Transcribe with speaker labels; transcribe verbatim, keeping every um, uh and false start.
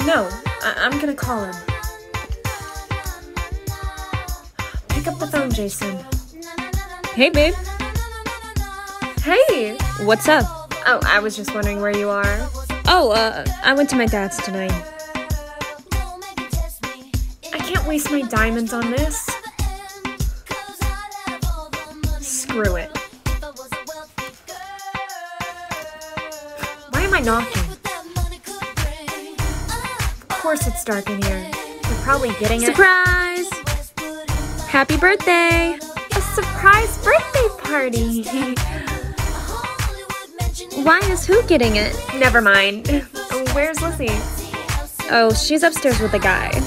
Speaker 1: No, I- I'm gonna call him. Pick up the phone, Jason.
Speaker 2: Hey, babe.
Speaker 1: Hey!
Speaker 2: What's up?
Speaker 1: Oh, I was just wondering where you are.
Speaker 2: Oh, uh, I went to my dad's tonight.
Speaker 1: I can't waste my diamonds on this. Screw it. Why am I knocking? Of course it's dark in here. You're probably getting it.
Speaker 2: Surprise! Happy birthday!
Speaker 1: A surprise birthday party!
Speaker 2: Why is who getting it?
Speaker 1: Never mind. Where's Lizzie?
Speaker 2: Oh, she's upstairs with a guy.